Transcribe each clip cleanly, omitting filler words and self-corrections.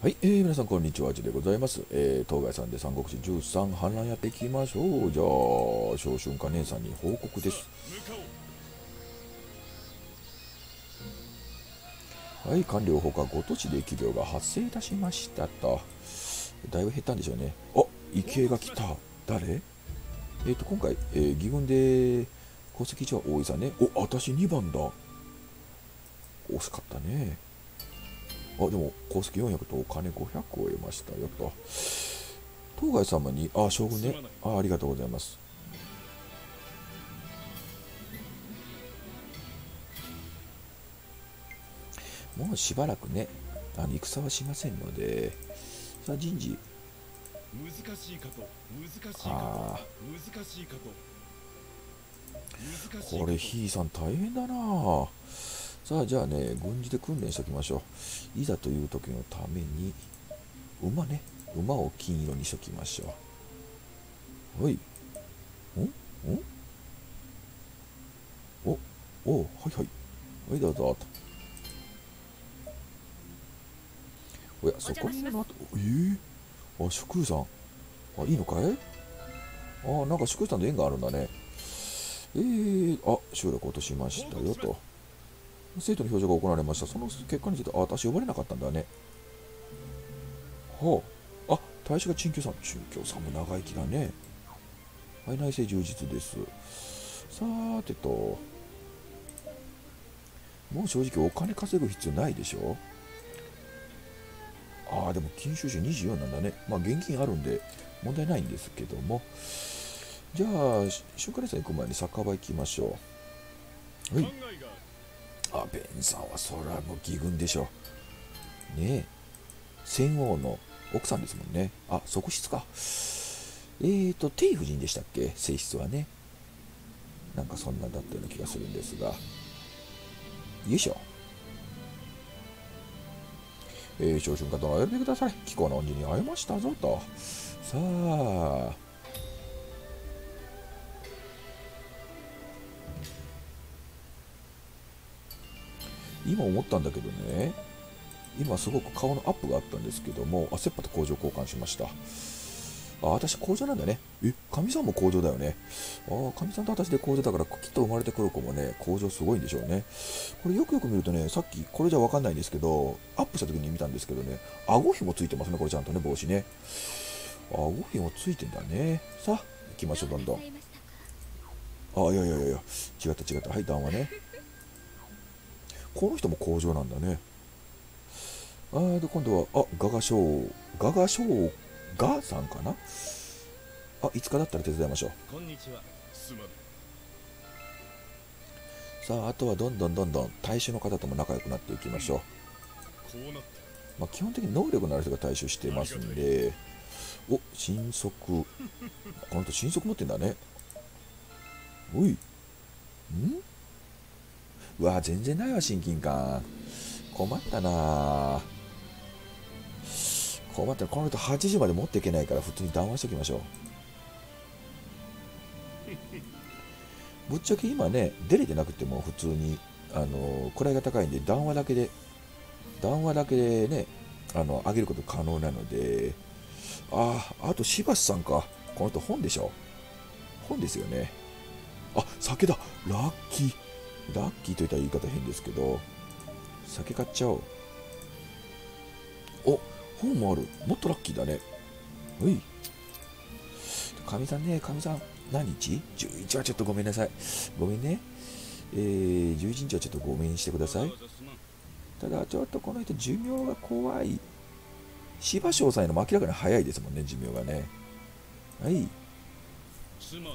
はい、皆さんこんにちは、あじでございます。当該さんで三国志13反乱やっていきましょう。じゃあ、小春華姉さんに報告です。はい、官僚ほか5都市で疫病が発生いたしましたと。だいぶ減ったんでしょうね。あ、異形が来た。誰？今回、義軍で功績値は多いさね。お、私2番だ。惜しかったね。あ、でも、功績400とお金500を得ましたよと。当該様に、あ、将軍ね。ありがとうございます。もうしばらくね、戦はしませんので、さあ人事、 難しいかと難しいかあと難しいかと難しいかとこれ、ひいさん大変だな。さあ、じゃあね、軍事で訓練しておきましょう。いざという時のために、馬ね、馬を金色にしておきましょう。はい。お、お、はいはい。はい、どうぞ。おや、そこにいるのあと、あ、宿友さん。あ、いいのかい？あ、なんか宿友さんと縁があるんだね。あ、集落落としましたよと。生徒の表彰が行われました。その結果について、あ、私呼ばれなかったんだね。はあ。あ、大使が陳教さん。陳教さんも長生きだね。はい、内政充実です。さーてと、もう正直お金稼ぐ必要ないでしょ。ああ、でも金収集24なんだね。まあ現金あるんで問題ないんですけども。じゃあ、春華列さん行く前に酒場行きましょう。はい。 考えがあ、ベンさんはそらもう義軍でしょ。ねえ。戦王の奥さんですもんね。あ、側室か。帝夫人でしたっけ、正室はね。なんかそんなだったような気がするんですが。よいしょ。小春華殿お呼びください。貴公の恩人に会えましたぞと。さあ、今思ったんだけどね、今すごく顔のアップがあったんですけども、切羽と工場交換しました。あ、私工場なんだね。かみさんも工場だよね。かみさんと私で工場だから、きっと生まれてくる子もね、工場すごいんでしょうね。これよくよく見るとね、さっきこれじゃわかんないんですけど、アップした時に見たんですけどね、顎ひもついてますね、これちゃんとね、帽子ね。顎ひもついてんだね。さあ、行きましょう、どんどん。あ、いやいやいやいや、違った違った。はい、談話ね。この人も工場なんだね。で、今度は、ガガショウガさんかな。あ、いつかだったら手伝いましょう。 こんにちはすまぬさあ、あとはどんどんどんどん大衆の方とも仲良くなっていきましょう。 こうなっ基本的に能力のある人が大衆してますんで、お、新速。この人新速持ってんだね。おい、うわ、全然ないわ、親近感。困ったな。困ったら、この人80まで持っていけないから普通に談話しておきましょう。ぶっちゃけ今ね、出れてなくても普通に、位が高いんで談話だけでね、上げること可能なので、あと、しばしさんか。この人本でしょ。本ですよね。あ、酒だ。ラッキー。ラッキーといったら言い方変ですけど、酒買っちゃおう。お、本もある。もっとラッキーだね。はい。かみさんね、かみさん。何日？ 11 はちょっとごめんなさい。ごめんね。11日はちょっとごめんにしてください。ただ、ちょっとこの人、寿命が怖い。芝生さんのも明らかに早いですもんね、寿命がね。はい。 すまぬ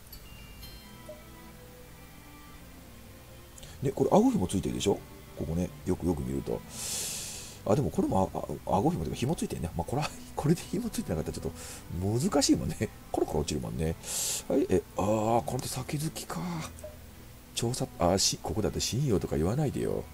ね、これ、顎ひもついてるでしょ。ここね、よくよく見ると。でもこれも顎ひもとか紐ついてるね。これで紐ついてなかったらちょっと難しいもんね。コロコロ落ちるもんね。はい、この人酒好きか。調査、ここだって信用とか言わないでよ。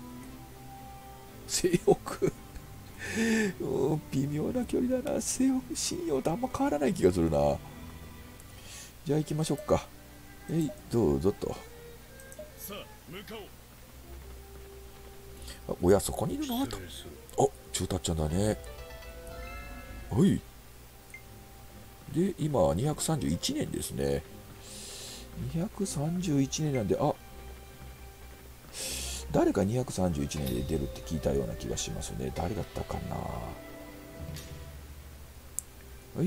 性欲。微妙な距離だな。性欲、信用とあんま変わらない気がするな。じゃあ行きましょうか。どうぞと。 さあ向かおうおや、そこにいるのと。 失礼するお、 中達ちゃんだね。はい。で、今、231年ですね。231年なんで、あ、誰か231年で出るって聞いたような気がしますね。誰だったかな。はい。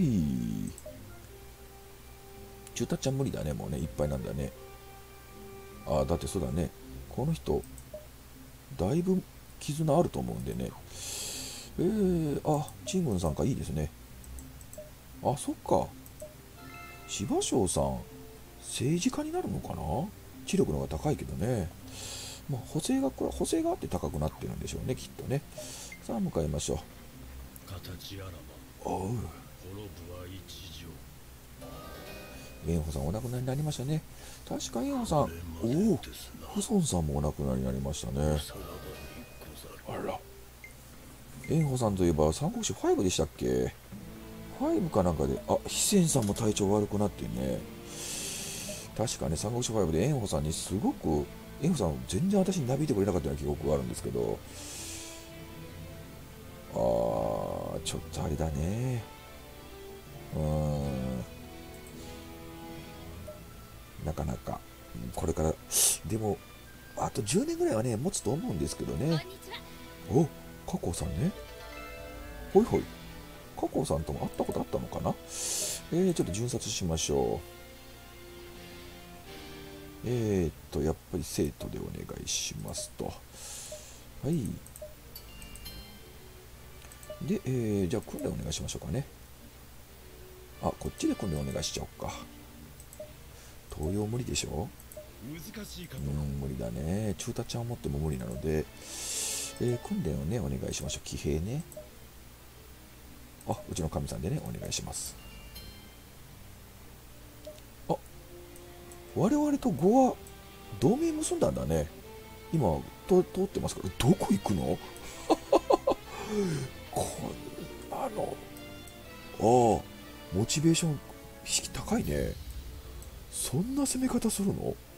中達ちゃん無理だね、もうね、いっぱいなんだね。あ、だってそうだね。この人、だいぶ絆あると思うんでね。あ、チングンさんか、いいですね。あ、そっか。芝生さん、政治家になるのかな。知力の方が高いけどね。まあ、補正があって高くなってるんでしょうね、きっとね。さあ、向かいましょう。 形あらばおう。 滅ぶは一条。 炎鵬さんお亡くなりになりましたね。確か炎鵬さん、おお、フソンさんもお亡くなりになりましたね。あら。炎鵬さんといえば、三国志5でしたっけ？ 5 かなんかで、あ、飛仙さんも体調悪くなってね。確かね、三国志5で炎鵬さんにすごく、炎鵬さん全然私になびいてくれなかったような記憶があるんですけど、ちょっとあれだね。なかなか、これから、でも、あと10年ぐらいはね、持つと思うんですけどね。お、加藤さんね。ほいほい。加藤さんとも会ったことあったのかな。ちょっと巡察しましょう。やっぱり生徒でお願いしますと。はい。で、じゃあ訓練お願いしましょうかね。あ、こっちで訓練お願いしちゃおうか。東洋無理でしょ。 難しいかと。 無理だね。中達ちゃんを持っても無理なので、訓練をね、お願いしましょう。騎兵ね。あ、うちの神さんでね、お願いします。あ、我々と呉は同盟結んだんだね。今、通ってますから、どこ行くの。こんなの。ああ、モチベーション、意識高いね。そんな攻め方するの。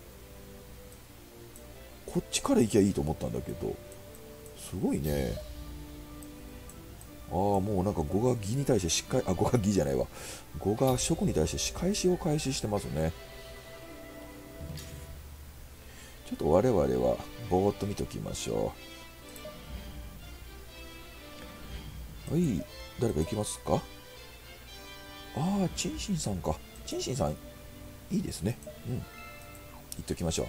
こっちから行きゃいいと思ったんだけど、すごいね。ああ、もうなんか呉が義に対してしっかり、あ、呉が義じゃないわ。呉が蜀に対して仕返しを開始してますね。ちょっと我々はぼーっと見ときましょう。はい、誰か行きますか。ああ、チンシンさんか。チンシンさん、いいですね。うん。行っときましょ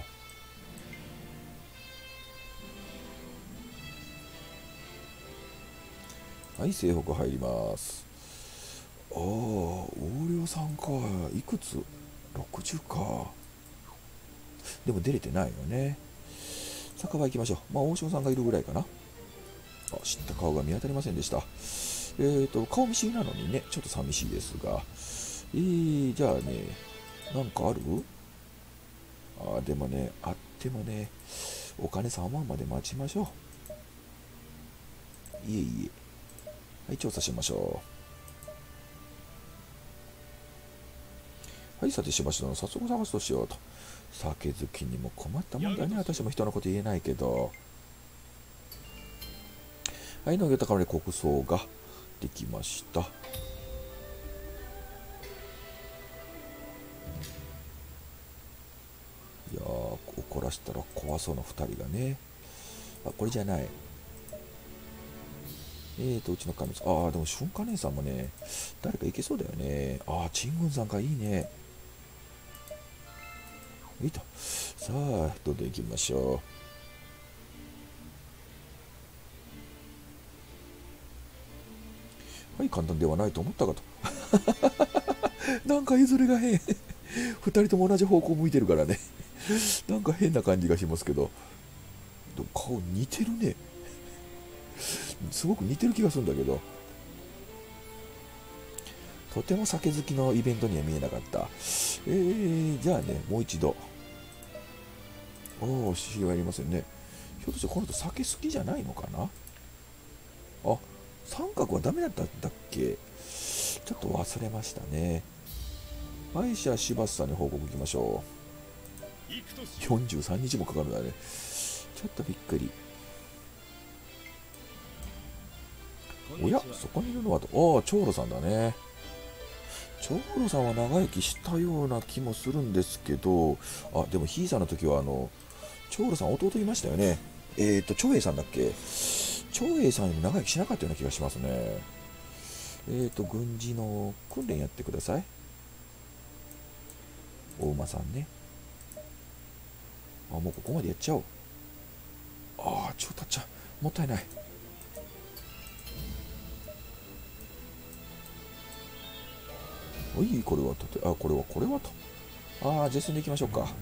う。はい、西北入ります。ああ、横領さんか。いくつ？ 60 か。でも出れてないよね。酒場行きましょう。まあ、王将さんがいるぐらいかな。あ、知った顔が見当たりませんでした。顔見知りなのにね、ちょっと寂しいですが。じゃあね、なんかある？でもね、あってもね、お金3万まで待ちましょう。いえいえ。はい、調査しましょう。はい、さてしばしの早速探すとしようと。酒好きにも困ったもんだね。私も人のこと言えないけど。はい、農業高まり国葬ができました。いやー、怒らせたら怖そうな2人がね。あ、これじゃない。うちの神さん。でも春華姉さんもね、誰かいけそうだよね。陳軍さんか、いいね。いいと。さあ、どんどん行きましょう。はい、簡単ではないと思ったかと。なんかいずれが変。2人とも同じ方向向いてるからね。なんか変な感じがしますけど。でも顔似てるね。すごく似てる気がするんだけど。とても酒好きのイベントには見えなかった。じゃあね、もう一度。知り合いありませんね。ひょっとしてこの人酒好きじゃないのかな。三角はダメだったんだっけ。ちょっと忘れましたね。はい、じゃあ柴田さんに報告いきましょう。43日もかかるんだね。ちょっとびっくり。 おや、そこにいるのはああ、長老さんだね。長老さんは長生きしたような気もするんですけど、あ、でもひいさんの時は長老さん弟いましたよね。長英さんだっけ。長英さんより長生きしなかったような気がしますね。軍事の訓練やってください。お馬さんね。あ、もうここまでやっちゃおう。ああ、超たっちゃう。もったいない。おい、これはとて、あ、これはと。ああ、ジェスンでいきましょうか。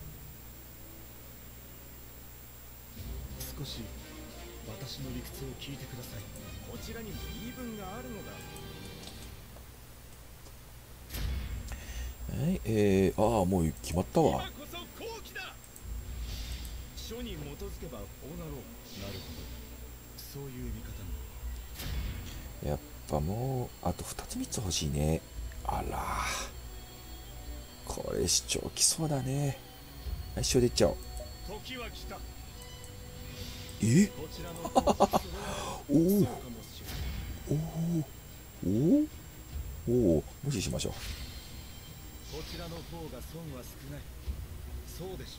少し私の理屈を聞いてください。こちらにも言い分があるのだ。 はい、ああ、もう決まったわ。 今こそ好機だ。書に基づけばこうなろう。なるほど、そういう見方も。 やっぱもうあと2つ3つ欲しいね。あら、これ主張きそうだね。はい、主張でいっちゃおう。 時は来た。 えこちらの方がおおそうかもしれない。 おおおお、無視しましょう。 こちらの方が損は少ない。そうでしょ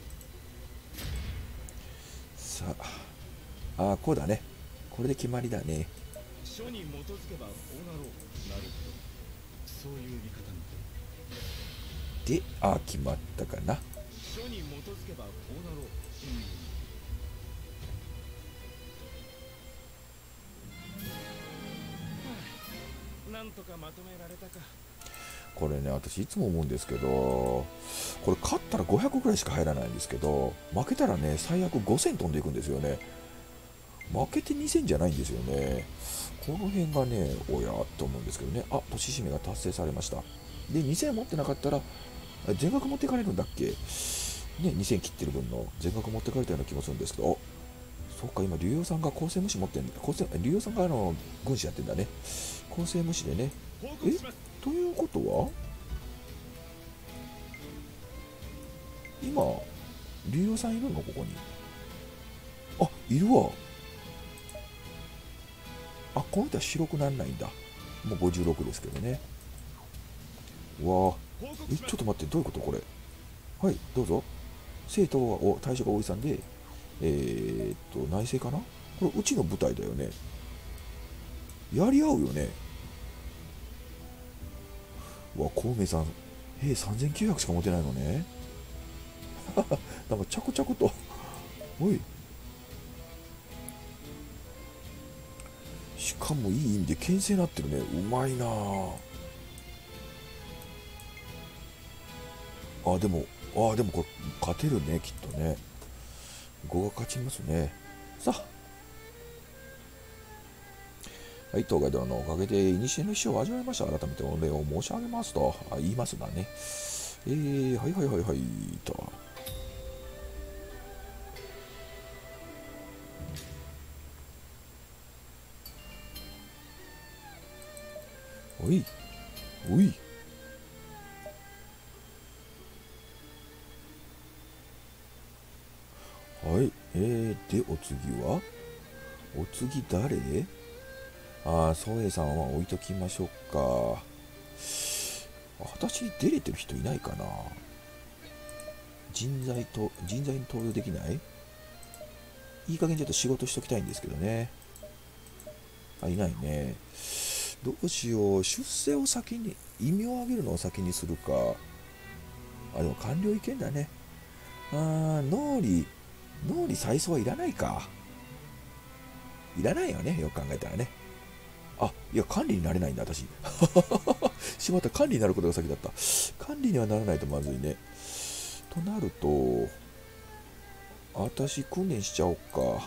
さあ、あ、こうだね。これで決まりだね。 う。書に基づけばこうなろう。なるほど、そういう見方も。 で、あ、決まったかな。 書に基づけばこうなろう。なんとかまとめられたか。 これね、私いつも思うんですけど、これ勝ったら500ぐらいしか入らないんですけど、負けたらね、最悪5000飛んでいくんですよね。負けて2000じゃないんですよね。この辺がね、おやと思うんですけどね。あ、年締めが達成されました。で、2000持ってなかったら、全額持ってかれるんだっけね、2000切ってる分の全額持ってかれたような気もするんですけど、そっか、今、竜王さんが構成無視持ってんだ。竜王さんが軍師やってんだね。構成無視でね。 報告します。 ということは、今、竜王さんいるのここに。あ、いるわ。あ、この人は白くならないんだ。もう56ですけどね。うわあ、ちょっと待って、どういうことこれ。はい、どうぞ。生徒は対象が多いさんで、内政かな。これ、うちの部隊だよね。やり合うよね。うわ、孔明さん、兵3900しか持てないのね。なんか、着々と。おい。しかもいい意味で牽制になってるね。うまいなあ。でもこれ勝てるね、きっとね。5が勝ちますね。さあ、はい、当該殿のおかげで古の死を味わいました。改めてお礼を申し上げますと言いますがね。はいはいはいはいと。おいおい。はい、で、お次はお次誰。宗栄さんは置いときましょうか。私、出れてる人いないかな。人材に登用できない。いい加減ちょっと仕事しときたいんですけどね。あ、いないね。どうしよう。出世を先に、異名を上げるのを先にするか。あ、でも官僚いけんだね。脳裏再送はいらないか。いらないよね、よく考えたらね。あ、いや、管理になれないんだ、私。しまった、管理になることが先だった。管理にはならないとまずいね。となると、私、訓練しちゃおうか。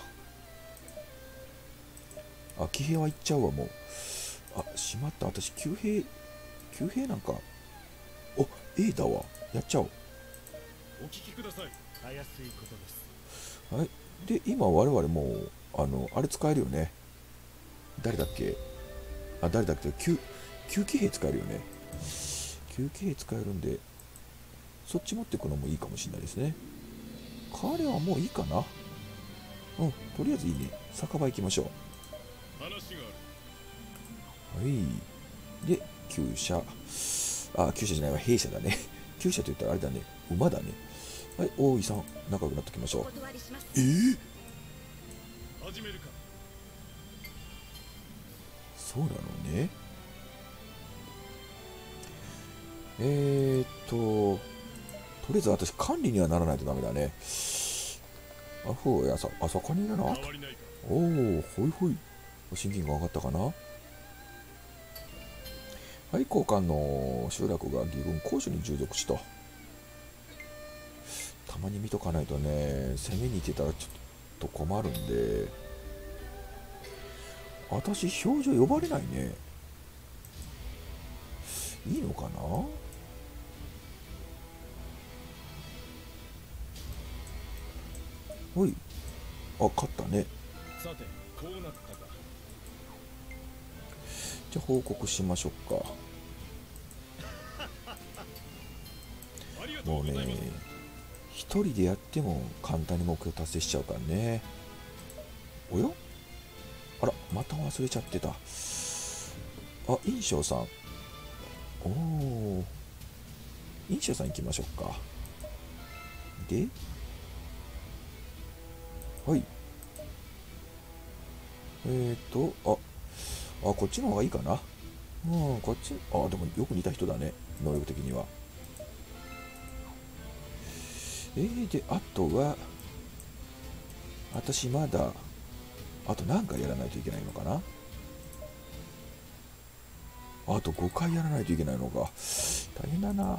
あ、騎兵は行っちゃうわ、もう。あ、しまった、私、旧兵なんか。お、A だわ。やっちゃおう。 お聞きください。たやすいことです。 はい。で、今、我々もう、あれ使えるよね。誰だっけ。誰だっけ。旧騎兵使えるよね。旧騎兵使えるんで、そっち持ってくのもいいかもしれないですね。彼はもういいかな。うん、とりあえずいいね。酒場行きましょう。 話がある。 い。で、厩舎。厩舎じゃないわ、兵舎だね。厩舎と言ったらあれだね、馬だね。はい、大井さん、仲良くなっておきましょう。 始めるか。 そうなのね。とりあえず私管理にはならないとダメだね。あそこにいるな。 変わりないか。 おお、ほいほい。親近感上がったかな。はい、交換の集落が義軍公主に従属しと。たまに見とかないとね、攻めに行ってたらちょっと困るんで。私、表情呼ばれないね。いいのかな。ほい。勝ったね。 さて、こうなったか。 じゃあ報告しましょうか。もうね、一人でやっても簡単に目標達成しちゃうからね。おや、あら、また忘れちゃってた。印象さん。おお、印象さん行きましょうか。で、はい。こっちの方がいいかな。こっち、でもよく似た人だね、能力的には。で、あとは、私まだ、あと何回やらないといけないのかな。あと5回やらないといけないのか。大変だな。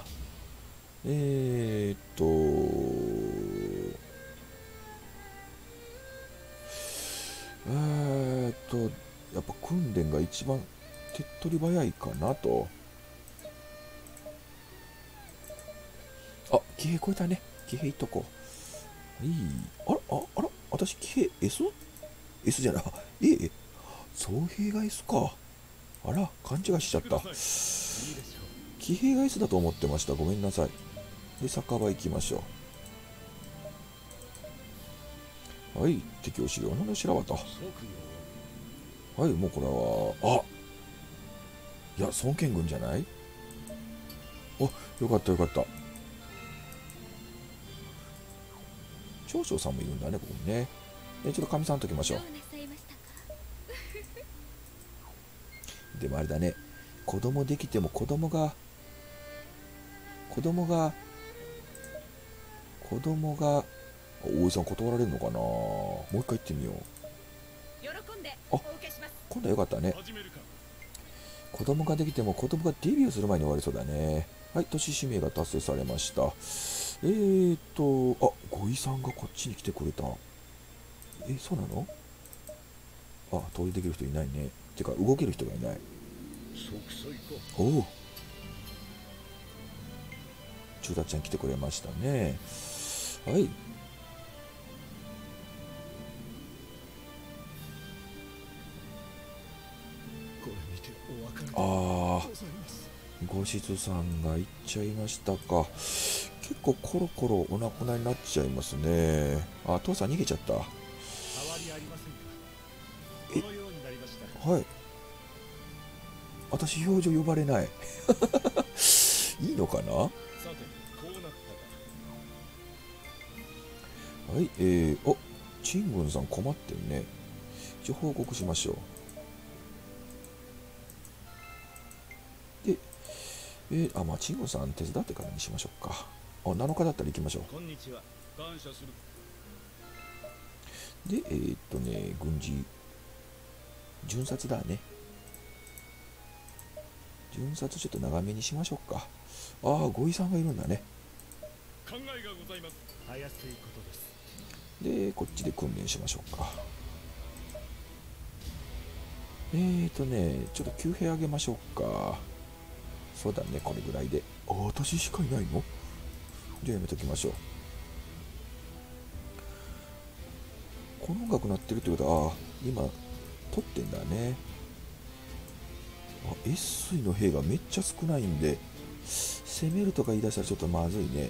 やっぱ訓練が一番手っ取り早いかなと。騎兵超えたね。騎兵いっとこう。あら、私騎兵 S？S じゃない。総兵が S か。あら、勘違いしちゃった。騎兵が S だと思ってました。ごめんなさい。で、酒場行きましょう。はい、敵を資料の白旗。はい、もうこれは、いや、孫権軍じゃない？よかったよかった。長将さんもいるんだね、ここにね。ちょっとかみさんときましょう。でもあれだね、子供できても子供が大井さん断られるのかな。もう一回行ってみよう。今度はよかったね。子供ができても子供がデビューする前に終わりそうだね。はい、都市指名が達成されました。ごいさんがこっちに来てくれた。そうなの？遠出できる人いないね。てか動ける人がいない。おお、中達ちゃん来てくれましたね。はい。ごしずさんが行っちゃいましたか。結構コロコロお亡くなりになっちゃいますね。父さん逃げちゃった。はい。私表情呼ばれない。いいのかな。はい、陳軍さん困ってるね。一応報告しましょう。で、陳軍さん手伝ってからにしましょうか。7日だったら行きましょう。 こんにちは。感謝する。 で、軍事巡察だね。巡察ちょっと長めにしましょうか。ごいさんがいるんだね。 考えがございます。たやすいことです。 で、こっちで訓練しましょうか。ちょっと急兵上げましょうか。そうだね、これぐらいで。私しかいないの？じゃあやめときましょう。この音楽鳴ってるってことは、今撮ってんだね。S 水の兵がめっちゃ少ないんで、攻めるとか言い出したらちょっとまずいね。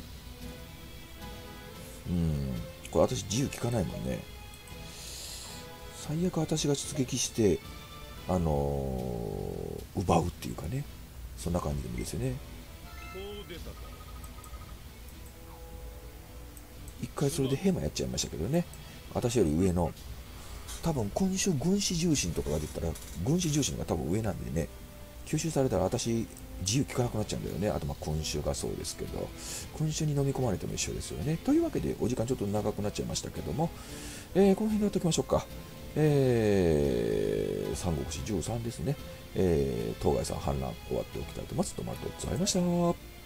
これ私自由聞かないもんね。最悪私が出撃して、 奪うっていうかね、そんな感じでもいいですよね。 こう出たか。 一回それでヘマやっちゃいましたけどね、私より上の、多分今週軍師重心とかが出たら、軍師重心が多分上なんでね、吸収されたら私自由聞かなくなっちゃうんだよね。あと君主がそうですけど、君主に飲み込まれても一緒ですよね。というわけでお時間ちょっと長くなっちゃいましたけども、この辺でやっておきましょうか。三国志13ですね。当該さん反乱終わっておきたいと思います。どうもありがとうございました。